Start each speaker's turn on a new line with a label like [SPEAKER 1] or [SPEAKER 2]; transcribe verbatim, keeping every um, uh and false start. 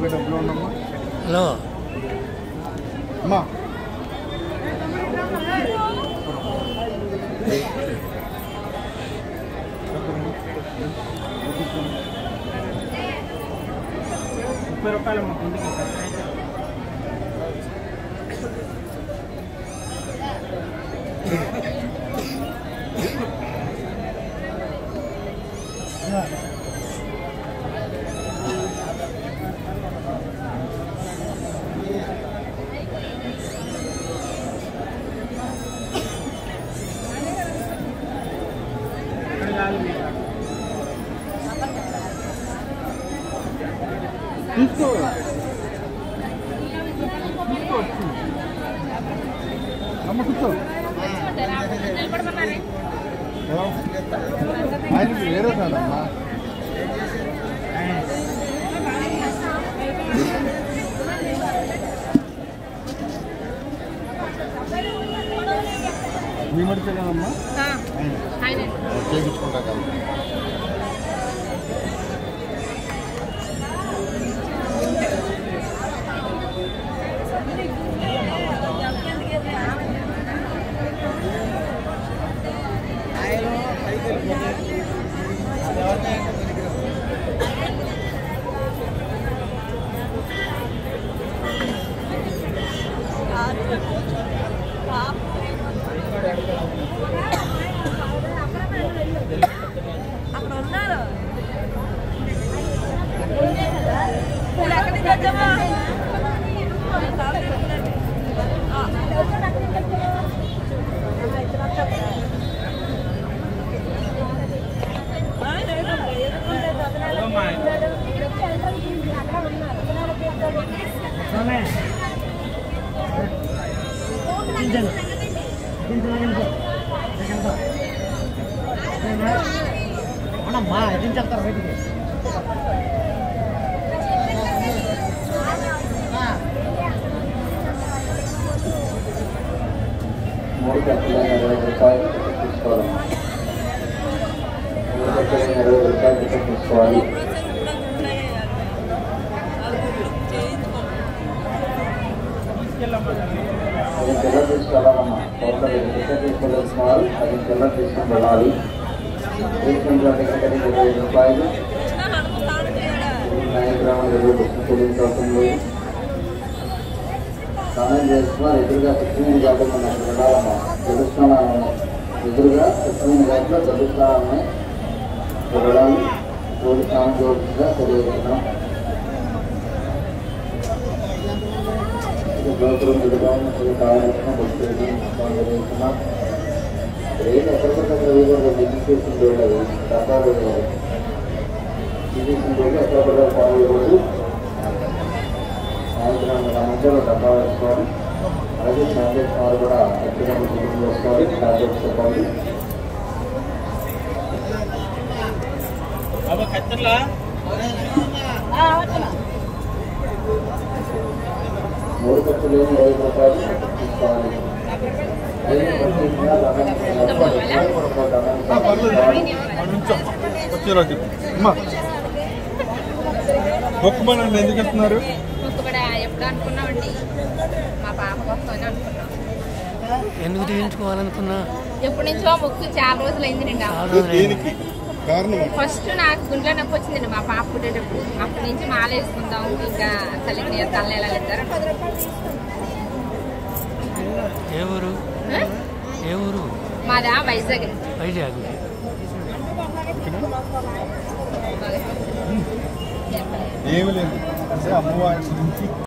[SPEAKER 1] hello
[SPEAKER 2] అమ్మా
[SPEAKER 3] ముప్పై రూపాయలు మా ముందుకి
[SPEAKER 2] తీసుకో అమ్మ కూర్చో ఆయనకి వేరే కాదమ్మా మీ మడితే కదమ్మా చేయించుకుంటా కదా
[SPEAKER 4] అక్కడ ఉన్నారు
[SPEAKER 3] అవునమ్మా ఎదించి వెళ్తారు బయటికి
[SPEAKER 5] మూడు కట్టలు ఇరవై రూపాయలు తీసుకోవాలి మూడు కట్టలు ఇరవై రూపాయలు టికెట్ తీసుకోవాలి అది పిల్లలు తీసుకెళ్ళాలమ్మా ఒకటి టికెట్ తీసుకెళ్ళాలి అది పిల్లలు తీసుకొని వెళ్ళాలి తీసుకున్న టికెట్ ఇరవై రూపాయలు నయగ్రామం ఇరవై చెల్లించి అవుతుంది సమయం చేసుకున్నారు ఎదురుగా సుప్రీం ఘాట్లో మనం అక్కడ వెళ్ళాలమ్మా తెలుస్తున్నాను ఎదురుగా సుప్రీం ఘాట్లో తెలుస్తున్నామని వెళ్ళాలి రోడ్డు స్నానం జోడుగా తెలియజేస్తున్నాం జ్యోతులు నిలుదాం కావాల్సిన తెలియజేస్తున్నాం ట్రైన్ ఎక్కడికక్కడ వేయకూడదు ఎడ్యుకేషన్ రోడ్ అది డబ్బాలు ఎడ్యుకేషన్ రోడ్డు ఎక్కడికక్కడ ఫాలో అయ్యకూడదు సాయంత్రం మధ్యలో డబ్బా వేసుకోవాలి అలాగే టాబ్లెట్స్ వారు కూడా ఎక్కడికక్కడ టికెట్ వేసుకోవాలి టాబ్లెట్స్ చెప్పాలి మూడు ఖర్చులు ఇరవై రూపాయలు తీసుకోవాలి
[SPEAKER 2] మొక్కుమనండి ఎందుకు ఇస్తున్నారు
[SPEAKER 4] ఎప్పుడు అనుకున్నామండి మా పాప కోసం అనుకున్నాం
[SPEAKER 1] ఎందుకు తీయించుకోవాలనుకున్నా
[SPEAKER 4] ఎప్పటి నుంచో మొక్కు చాలా రోజులు అయింది
[SPEAKER 2] దేనికి కారణం
[SPEAKER 4] ఫస్ట్ నాకు గుండెలో నొప్పి వచ్చిందండి మా పాప పుట్టేటప్పుడు అప్పటి నుంచి మాల వేసుకుందాం ఇంకా తల్లికి తల్ల ఎలా ఇద్దరు
[SPEAKER 1] ఏ ఊరు ఏ ఊరు
[SPEAKER 4] మాదా వైజాగ్
[SPEAKER 1] వైజాగ్
[SPEAKER 2] ఏమి లేదు అంటే అమ్మవారి నుంచి